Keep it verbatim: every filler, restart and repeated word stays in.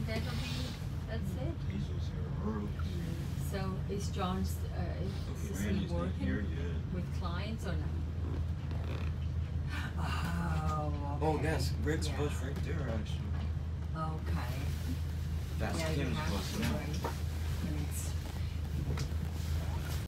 that'll be, that's it. He's was here early. So is John's, uh, is, is he Randy's not here working yet. with clients or not? Oh, Oh, okay. that's Rick's Yeah. bus right there, actually. Okay. That's Yeah, you Kim's have bus to now. wait when it's